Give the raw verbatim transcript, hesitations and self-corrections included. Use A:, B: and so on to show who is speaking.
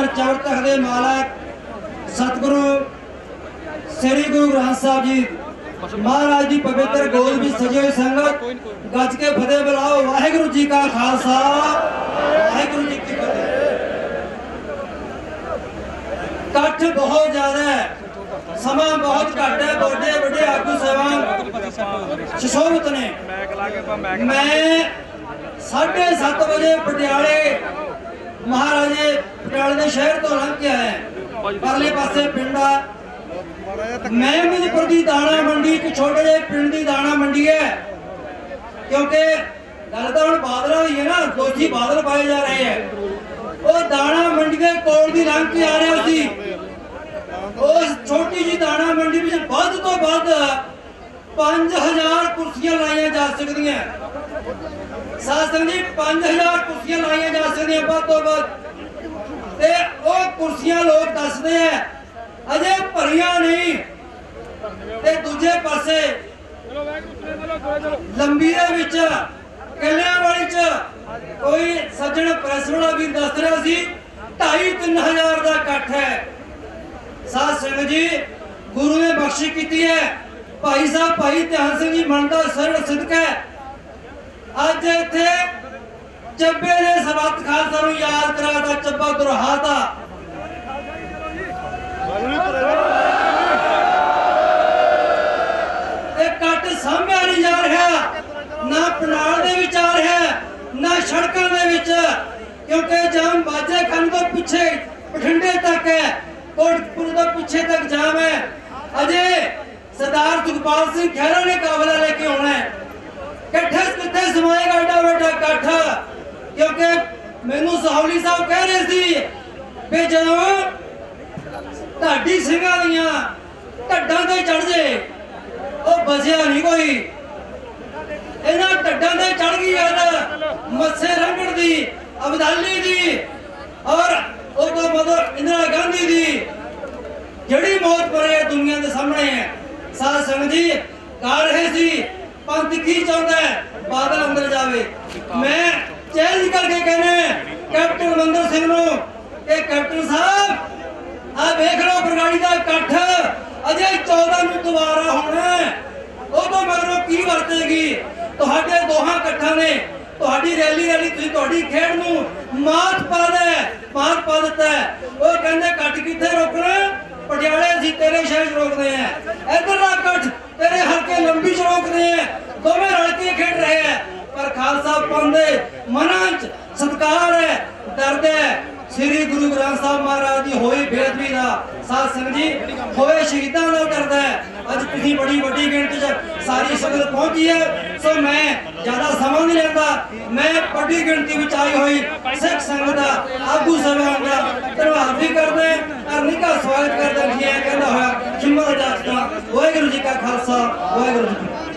A: धन चौर तक दे मालक सतगुरु श्री गुरु ग्रंथ साहब जी महाराज की पवित्र गोद भी सजी हुई संगत गज के फतेह बुलाओ। वाहिगुरु जी का खालसा वाहिगुरु जी की फतेह। कठ बहुत ज्यादा है, समा बहुत घट है। बड़े बड़े आगू सेवान सुशोभित ने। मैं साढ़े सत्त बजे पटियाले महाराजे पटियाले के शहर तो लंघ के आए। परले पासे पिंडा महमूदपुर की दाणा मंडी एक छोटे जे पिंड की दाणा मंडी है, क्योंकि गल तो हम बादल हुई है ना, दोषी बादल पाए जा रहे हैं। वो दाणा मंडी के कोल दी लंघ के आ रहे सी। उस छोटी जी दाणा मंडी में वध तो वध पांच हजार कुर्सियां लाइया जा सकदियां। साथ जी पांच हजार कुर्सियां लाइया जा सकदियां वध तो वध। ते वो कुर्सियां लोग दसदे हैं अजे भरिया नहीं। ते दूजे पासे लंबी दे विच कल्याणवाली च कोई सज्जन प्रेस वाला भी दस रहा सी ढाई तीन हजार का इकट्ठ है। साध संगत जी गुरु ने बख्शी की है। भाई साहब भाई ध्यान सिंह जी मन का सरल सिदका है। अज इत्थे ਚੱਬੇ ने सरबत खालसा नूं याद कराता ਚੱਬਾ दुरहाता। कट सामभ्या नहीं जा रहा, ना पनाल दे विच आ रहा, ना सड़कों दे विच, क्योंकि जाम बाजे खान तो पीछे बठिंडे तक है, कोटपुर तो पीछे तक जाम है। अजे सरदार सुखपाल सिंह खैरा ने काफिला लेके आना है। कट्ठे कितने समाएगा एडा बड़ा कट्ठ, क्योंकि मैनू साहौली साहब कह रहे थे भी जो ढाडी सिंघां दियां ढड्डां ते चढ़ जे वो बचिया नहीं कोई। इन्हां ढड्डां ते चढ़ गई यार मत्से रंगड़ दी, अबदाली दी और उस मतलब इंदिरा गांधी दी जड़ी मौत पर दुनिया के सामने है। साध संगत जी गा रहे सी पंथ की चाहता है बादल अंदर जावे। मैं चैलेंज करके कहने कैप्टन अमरिंदर सिंह नूं कि कैप्टन साहब आ देख लो बरगाड़ी का इकट्ठ अजे चौदह नूं दोबारा होना है। उदों मगरों की वरतेगी तुहाडे दोहां इकट्ठां ने तुहाडी रैली रैली तुसीं तुहाडी खेड नूं मात पा दे मात पा दिता है। वो कहंदे कट कित्थे रोकना पटियाले असीं तेरे शहर रोकदे हैं, इधरला कट तेरे हल्के लंबी च रोकदे हैं। दोवें रल के खेड रहे हैं पर खालसा पंथ दे मनां च सत्कार है, दर्द है श्री गुरु ग्रंथ साहब महाराज की होई बेअदबी का। साध संगत जी होए शहीदां दा दर्द है। अज तुसीं बड़ी वड्डी गिणती च सारी संगत पहुंची है। सो मैं ज्यादा समा नहीं लेंदा। मैं वड्डी गिणती विच आई हुई सिख संगत दा आगू सभावां दा धन्नवाद भी करदे करनी का स्वागत करदे जी कहंदा होया हिम्मत जाचदा। वाहिगुरू जी का खालसा वाहिगुरू जी की